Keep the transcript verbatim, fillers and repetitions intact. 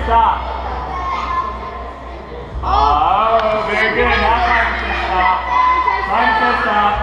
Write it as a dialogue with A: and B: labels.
A: stop. Oh, very good. Now time to stop. Time to stop.